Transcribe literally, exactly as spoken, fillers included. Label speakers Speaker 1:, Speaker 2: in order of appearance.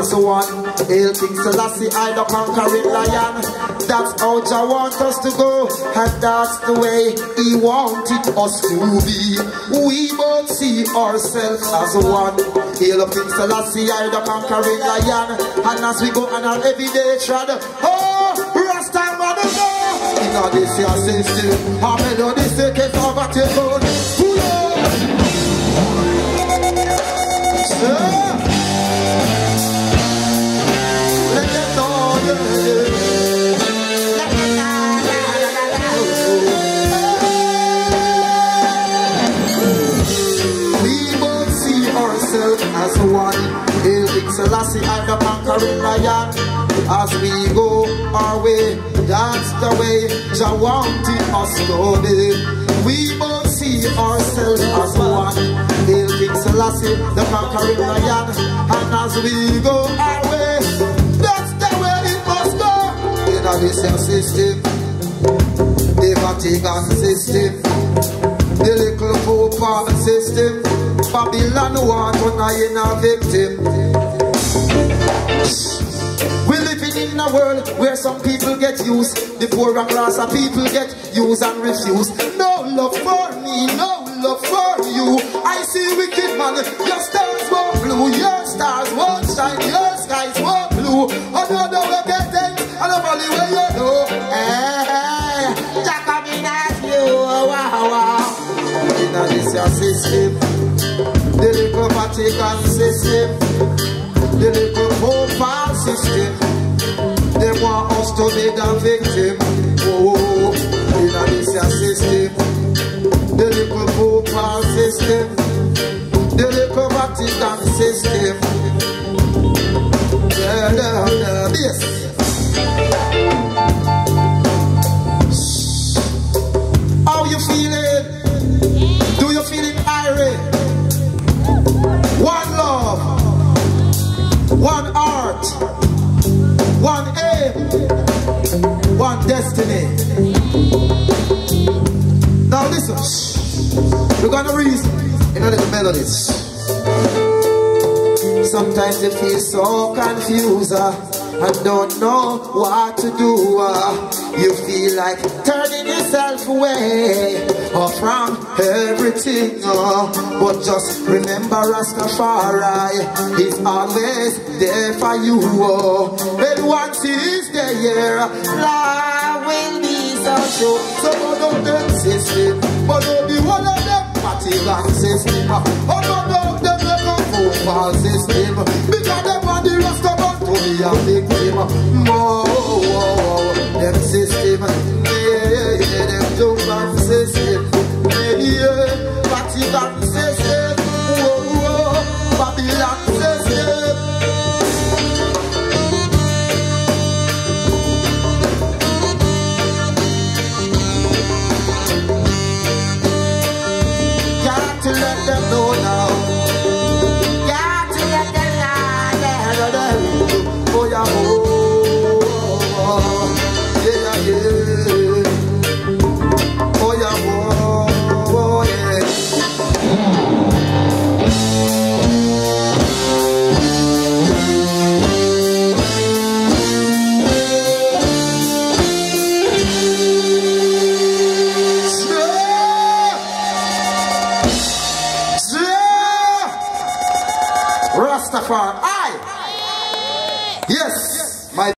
Speaker 1: as one. Hail King Selassie, I the conquering lion. That's how Jah want us to go, and that's the way He wanted us to be. We both see ourselves as one. Hail King Selassie, I the conquering lion. And as we go on our everyday trad, oh, Rasta man go. In all this your system, a melody say case over to God. Pull up. Sir. Let them know, yeah. As one, Hail King Selassie and the conquering lion. As we go our way, that's the way Jah wanted us to be. We both see ourselves as one. Hail King Selassie, the conquering lion. And as we go our way, that's the way it must go. In a listen system, the Vatican system, the little Pope system. Babylon want to know in a victim. We're living in a world where some people get used. The poorer class of people get used and refused. No love for me, no love for you. I see wicked man, your stars won't blue, your stars won't shine, your skies won't blue. Another way get things, and the valley where you know. Hey, Jacobin as you, wow, wow. In a this your system. The little Vatican system, the little Pope system, they want us to be the victim. Oh, in a this system, the little Pope system, the little Vatican system. Yeah, yeah, yeah, yes. How you feeling? Do you feeling irate? One love, one art, one aim, one destiny. Now listen, we're gonna reason in a little melodies. Sometimes you feel so confused uh, and don't know what to do. Uh, you feel like turning yourself away uh, from everything. Uh, but just remember Rastafari is always there for you. Uh, and once he's there, life will be so true. So don't them system, but don't be one of them Vatican system. Oh, no, no, them football system, because them want the Rastaman to be a victim. Oh, them system, yeah, yeah, them Duban system, yeah, yeah, Vatican system, oh, oh, Babylon system. Got to let them know now. Oh yeah, oh, yeah, yeah. Oh yeah, oh, yeah. Rastafari, aye. Yes.